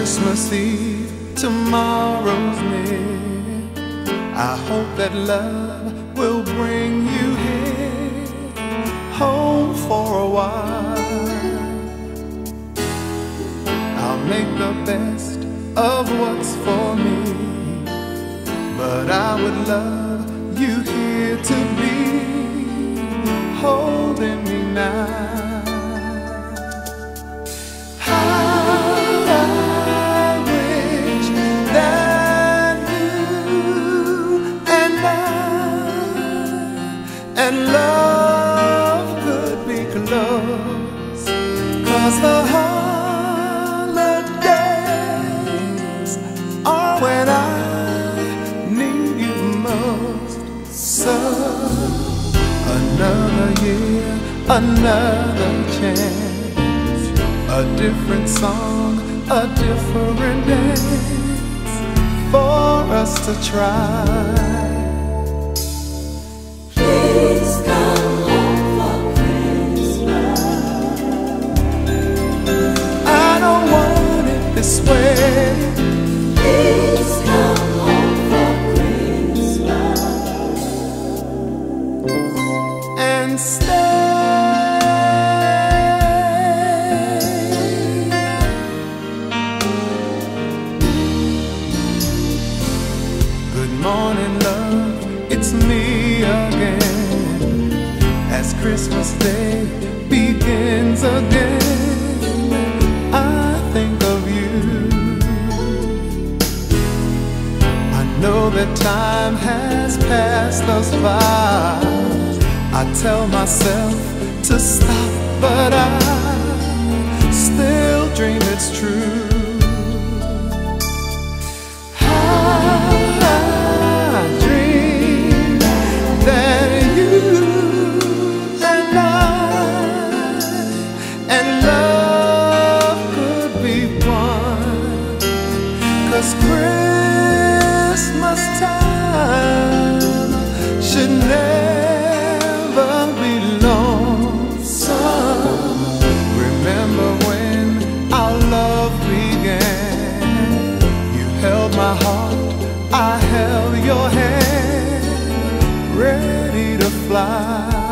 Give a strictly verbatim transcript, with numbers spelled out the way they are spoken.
Christmas Eve, tomorrow's near. I hope that love will bring you here, home for a while. I'll make the best of what's for me, but I would love you here to be, holding me now. And love could be close, 'cause the holidays are when I need you most. So another year, another chance, a different song, a different dance for us to try. Please come home for Christmas. I don't want it this way. Please come home for Christmas and stay. Good morning, love, it's me again. As Christmas Day begins again, I think of you. I know that time has passed us by. I tell myself to stop, but I still dream it's true. Christmas time should never be lonesome. Remember when our love began? You held my heart, I held your hand, ready to fly.